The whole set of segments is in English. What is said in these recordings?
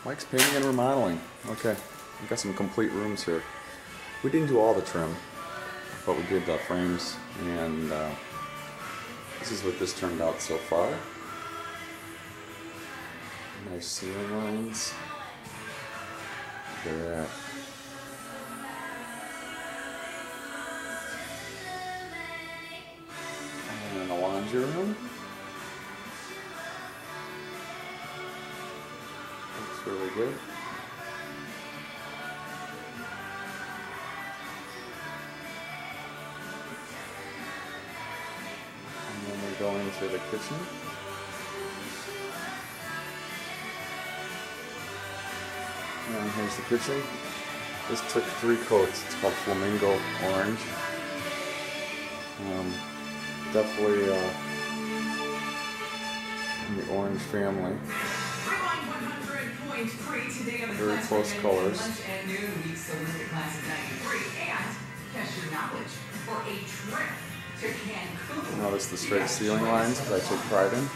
Mike's painting and remodeling. Okay, we got some complete rooms here. We didn't do all the trim, but we did the frames, and this is what this turned out so far. Nice ceiling lines. Look at that. And then the laundry room. Looks really good. And then we go into the kitchen. And here's the kitchen. This took 3 coats. It's called Flamingo Orange. Definitely in the orange family. Very close colors. Notice the straight ceiling lines that I take pride in.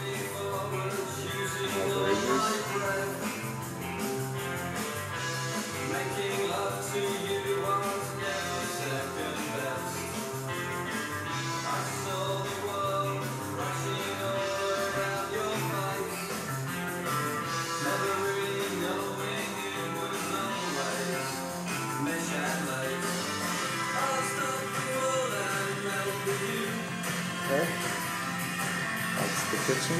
Okay, that's the kitchen,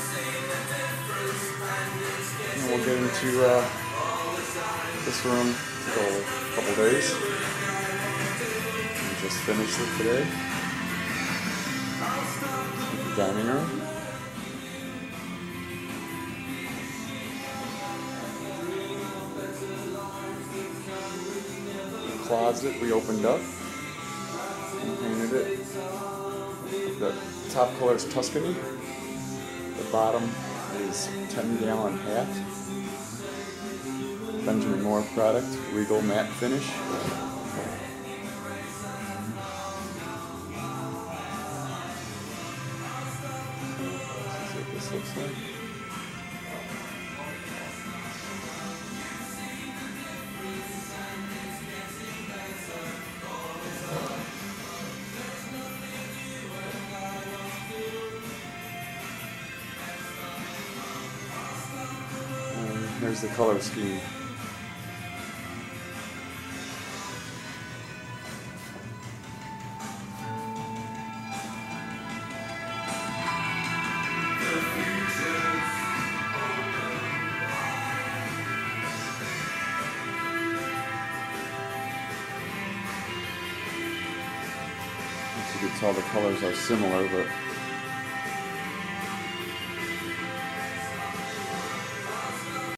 and we'll get into this room for a couple days. We just finished it today. The dining room. The closet we opened up and painted it. The top color is Tuscany. The bottom is 10-gallon hat. Benjamin Moore product, Regal matte finish. This is what this looks like. Here's the color scheme. As you can tell, the colors are similar, but